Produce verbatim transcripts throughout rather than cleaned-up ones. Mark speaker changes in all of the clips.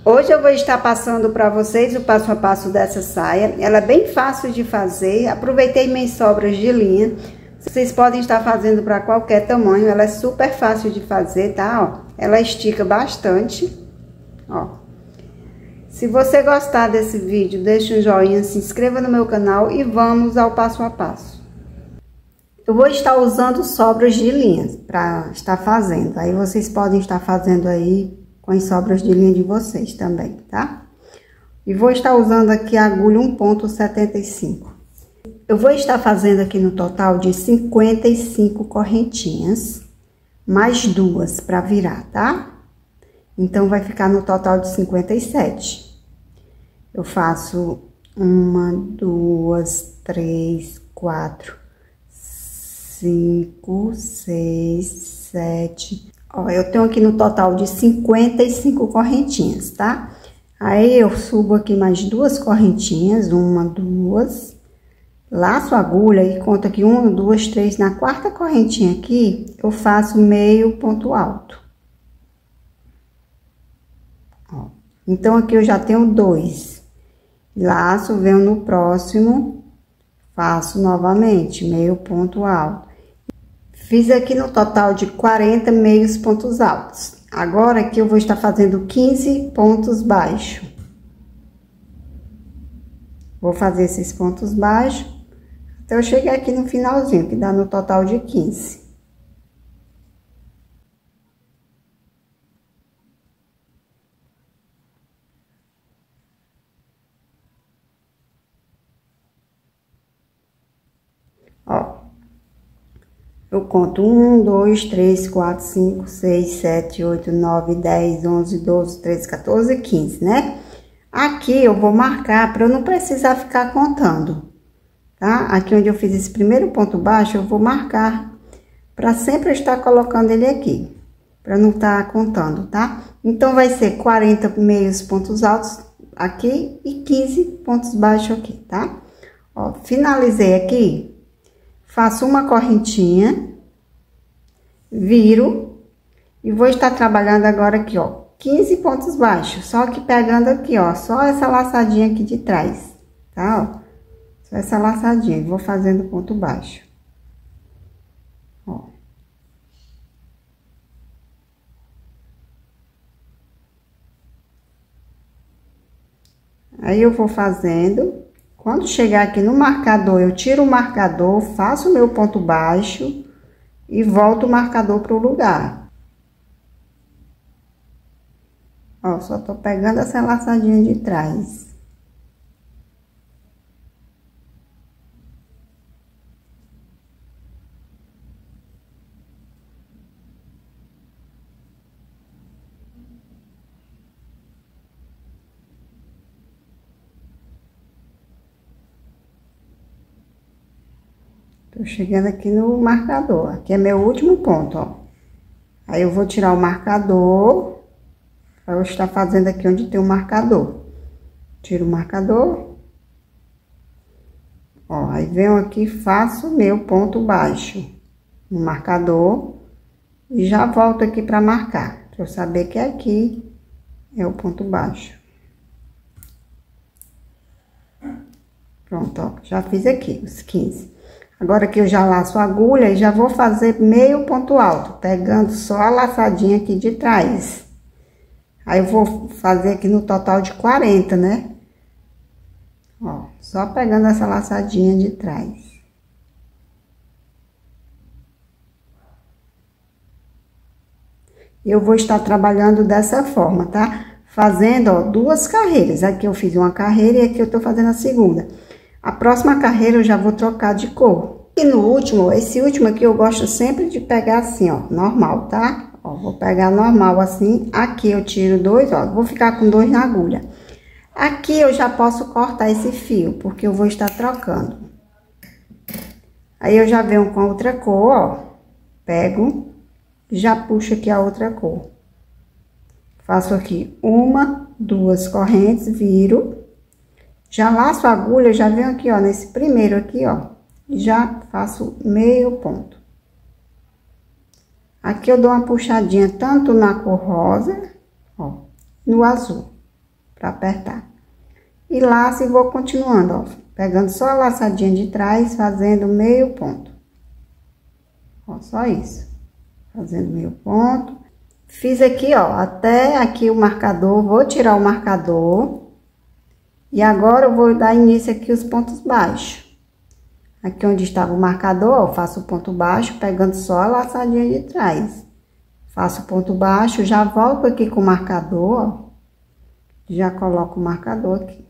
Speaker 1: Hoje eu vou estar passando para vocês o passo a passo dessa saia. Ela é bem fácil de fazer. Aproveitei minhas sobras de linha. Vocês podem estar fazendo para qualquer tamanho. Ela é super fácil de fazer, tá? Ó, ela estica bastante. Ó. Se você gostar desse vídeo, deixa um joinha, se inscreva no meu canal e vamos ao passo a passo. Eu vou estar usando sobras de linhas para estar fazendo. Aí vocês podem estar fazendo aí com as sobras de linha de vocês também, tá? E vou estar usando aqui a agulha um ponto setenta e cinco. Eu vou estar fazendo aqui no total de cinquenta e cinco correntinhas, mais duas para virar, tá? Então, vai ficar no total de cinquenta e sete. Eu faço uma, duas, três, quatro, cinco, seis, sete... Ó, eu tenho aqui no total de cinquenta e cinco correntinhas, tá? Aí, eu subo aqui mais duas correntinhas, uma, duas, laço a agulha e conto aqui uma, duas, três. Na quarta correntinha aqui, eu faço meio ponto alto. Ó, então, aqui eu já tenho dois. Laço, venho no próximo, faço novamente meio ponto alto. Fiz aqui no total de quarenta meios pontos altos. Agora aqui eu vou estar fazendo quinze pontos baixos. Vou fazer esses pontos baixos até eu chegar aqui no finalzinho, que dá no total de quinze. Ó. Eu conto um, dois, três, quatro, cinco, seis, sete, oito, nove, dez, onze, doze, treze, quatorze, quinze, né? Aqui eu vou marcar para eu não precisar ficar contando, tá? Aqui onde eu fiz esse primeiro ponto baixo, eu vou marcar para sempre estar colocando ele aqui, para não estar contando, tá? Então, vai ser quarenta meios pontos altos aqui e quinze pontos baixos aqui, tá? Ó, finalizei aqui. Faço uma correntinha, viro e vou estar trabalhando agora aqui, ó, quinze pontos baixos, só que pegando aqui, ó, só essa laçadinha aqui de trás, tá, ó, só essa laçadinha, vou fazendo ponto baixo, ó. Aí, eu vou fazendo. Quando chegar aqui no marcador, eu tiro o marcador, faço o meu ponto baixo e volto o marcador pro lugar. Ó, só tô pegando essa laçadinha de trás. Tô chegando aqui no marcador, aqui é meu último ponto, ó. Aí, eu vou tirar o marcador, pra eu estar fazendo aqui onde tem o marcador. Tiro o marcador. Ó, aí venho aqui, faço meu ponto baixo no marcador e já volto aqui pra marcar, pra eu saber que aqui é o ponto baixo. Pronto, ó, já fiz aqui os quinze. Agora que eu já laço a agulha e já vou fazer meio ponto alto, pegando só a laçadinha aqui de trás. Aí, eu vou fazer aqui no total de quarenta, né? Ó, só pegando essa laçadinha de trás. Eu vou estar trabalhando dessa forma, tá? Fazendo, ó, duas carreiras. Aqui eu fiz uma carreira e aqui eu tô fazendo a segunda. A próxima carreira eu já vou trocar de cor. E no último, esse último aqui eu gosto sempre de pegar assim, ó, normal, tá? Ó, vou pegar normal assim. Aqui eu tiro dois, ó, vou ficar com dois na agulha. Aqui eu já posso cortar esse fio, porque eu vou estar trocando. Aí, eu já venho com a outra cor, ó. Pego, já puxo aqui a outra cor. Faço aqui uma, duas correntes, viro. Já laço a agulha, já venho aqui, ó, nesse primeiro aqui, ó, já faço meio ponto. Aqui eu dou uma puxadinha tanto na cor rosa, ó, no azul. pra apertar. E laço e vou continuando, ó, pegando só a laçadinha de trás, fazendo meio ponto. Ó, só isso. Fazendo meio ponto. Fiz aqui, ó, até aqui o marcador, vou tirar o marcador. E agora eu vou dar início aqui os pontos baixos. Aqui onde estava o marcador, ó, faço o ponto baixo, pegando só a laçadinha de trás. Faço o ponto baixo, já volto aqui com o marcador, ó. Já coloco o marcador aqui.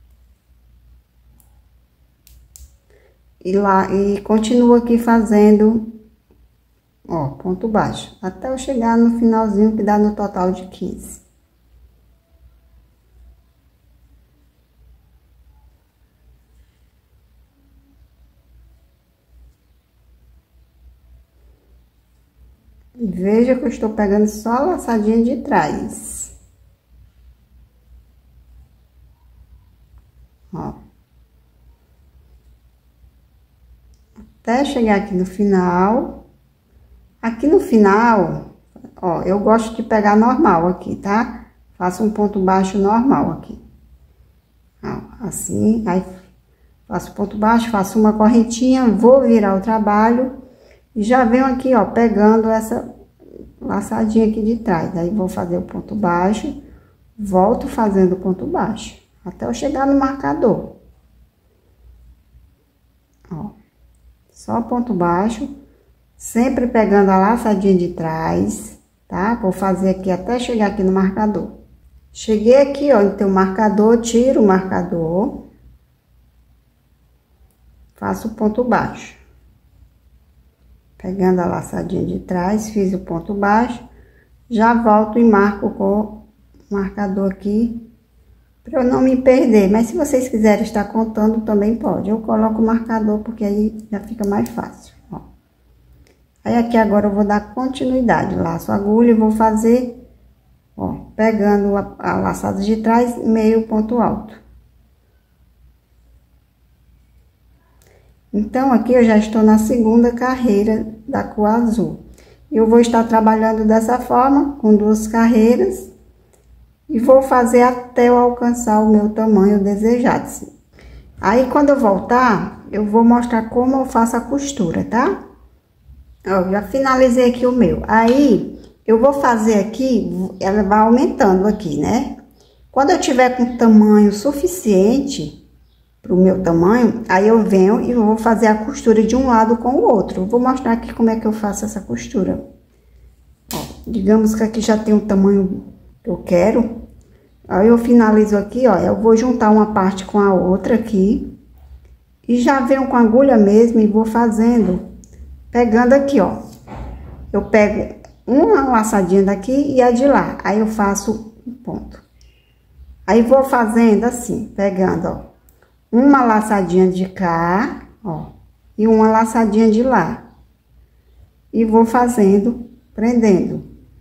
Speaker 1: E lá, e continuo aqui fazendo, ó, ponto baixo, até eu chegar no finalzinho, que dá no total de quinze. Veja que eu estou pegando só a laçadinha de trás. Ó. Até chegar aqui no final. Aqui no final, ó, eu gosto de pegar normal aqui, tá? Faço um ponto baixo normal aqui. Ó, assim, aí faço ponto baixo, faço uma correntinha, vou virar o trabalho. E já venho aqui, ó, pegando essa laçadinha aqui de trás. Aí, vou fazer o ponto baixo, volto fazendo o ponto baixo, até eu chegar no marcador. Ó, só ponto baixo, sempre pegando a laçadinha de trás, tá? Vou fazer aqui até chegar aqui no marcador. Cheguei aqui, ó, então o marcador, tiro o marcador, faço o ponto baixo. Pegando a laçadinha de trás, fiz o ponto baixo, já volto e marco com o marcador aqui, para eu não me perder. Mas se vocês quiserem estar contando, também pode. Eu coloco o marcador, porque aí já fica mais fácil, ó. Aí, aqui agora eu vou dar continuidade, laço a agulha e vou fazer, ó, pegando a, a laçada de trás, meio ponto alto. Então, aqui eu já estou na segunda carreira da cor azul. Eu vou estar trabalhando dessa forma, com duas carreiras, e vou fazer até eu alcançar o meu tamanho desejado. Aí, quando eu voltar, eu vou mostrar como eu faço a costura, tá? Ó, já finalizei aqui o meu. Aí, eu vou fazer aqui, ela vai aumentando aqui, né? Quando eu tiver com tamanho suficiente pro meu tamanho, aí eu venho e vou fazer a costura de um lado com o outro. Eu vou mostrar aqui como é que eu faço essa costura. Ó, digamos que aqui já tem o tamanho que eu quero. Aí eu finalizo aqui, ó, eu vou juntar uma parte com a outra aqui. E já venho com a agulha mesmo e vou fazendo, pegando aqui, ó. Eu pego uma laçadinha daqui e a de lá. Aí eu faço um ponto. Aí vou fazendo assim, pegando, ó, uma laçadinha de cá, ó, e uma laçadinha de lá. E vou fazendo, prendendo.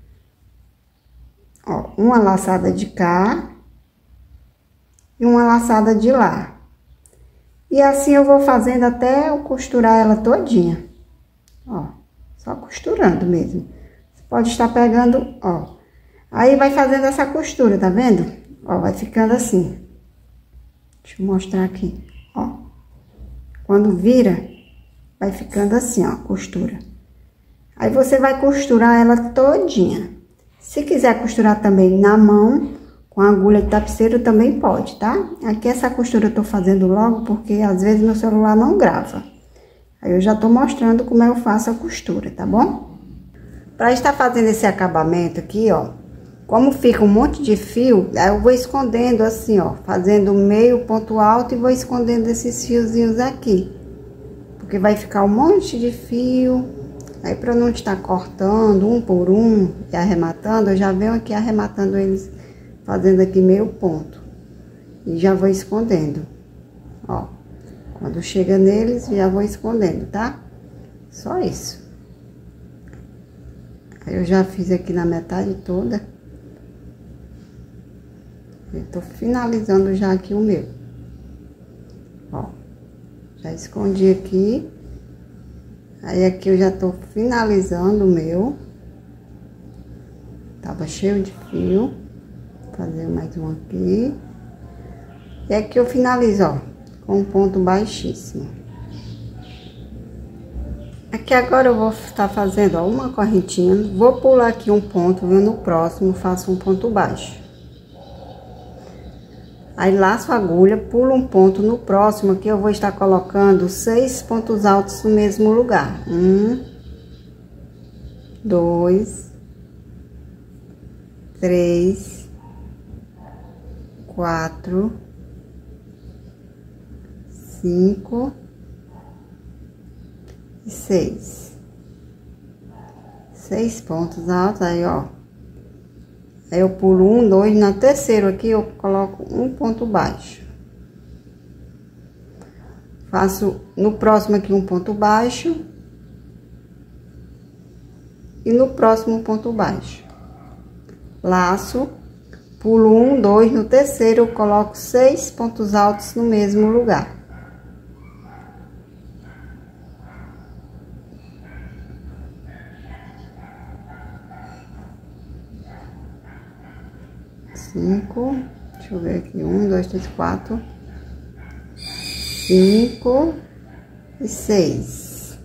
Speaker 1: Ó, uma laçada de cá e uma laçada de lá. E assim eu vou fazendo até eu costurar ela todinha. Ó, só costurando mesmo. Você pode estar pegando, ó. Aí vai fazendo essa costura, tá vendo? Ó, vai ficando assim. Deixa eu mostrar aqui, ó. Quando vira, vai ficando assim, ó, costura. Aí você vai costurar ela todinha. Se quiser costurar também na mão, com a agulha de tapeceiro, também pode, tá? Aqui essa costura eu tô fazendo logo, porque às vezes meu celular não grava. Aí eu já tô mostrando como eu faço a costura, tá bom? Pra estar fazendo esse acabamento aqui, ó, como fica um monte de fio, aí eu vou escondendo assim, ó, fazendo meio ponto alto e vou escondendo esses fiozinhos aqui. Porque vai ficar um monte de fio, aí pra não estar cortando um por um e arrematando, eu já venho aqui arrematando eles, fazendo aqui meio ponto. E já vou escondendo, ó. Quando chega neles, já vou escondendo, tá? Só isso. Aí eu já fiz aqui na metade toda. Eu tô finalizando já aqui o meu. Ó, já escondi aqui. Aí aqui eu já tô finalizando o meu. Tava cheio de fio. fazer mais um aqui. E aqui eu finalizo, ó, com um ponto baixíssimo. Aqui agora eu vou estar fazendo, ó, uma correntinha. Vou pular aqui um ponto, viu? No próximo faço um ponto baixo. Aí laço a agulha, pulo um ponto no próximo, aqui eu vou estar colocando seis pontos altos no mesmo lugar. Um, dois, três, quatro, cinco e seis. Seis pontos altos, aí, ó. Aí eu pulo um, dois, na terceiro aqui eu coloco um ponto baixo. Faço no próximo aqui um ponto baixo. E no próximo um ponto baixo. Laço, pulo um, dois, no terceiro eu coloco seis pontos altos no mesmo lugar. Cinco, deixa eu ver aqui, um, dois, três, quatro, cinco e seis.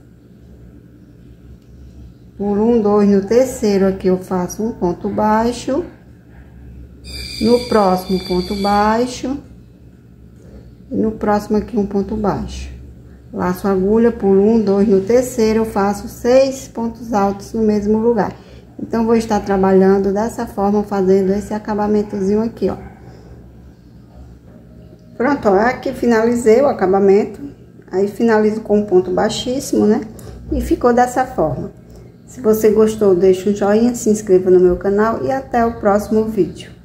Speaker 1: Por um, dois, no terceiro aqui eu faço um ponto baixo. No próximo, ponto baixo. E no próximo aqui um ponto baixo. Laço a agulha, pulo um, dois, no terceiro eu faço seis pontos altos no mesmo lugar. Então, vou estar trabalhando dessa forma, fazendo esse acabamentozinho aqui, ó. Pronto, ó, aqui finalizei o acabamento. Aí, finalizo com um ponto baixíssimo, né? E ficou dessa forma. Se você gostou, deixa um joinha, se inscreva no meu canal e até o próximo vídeo.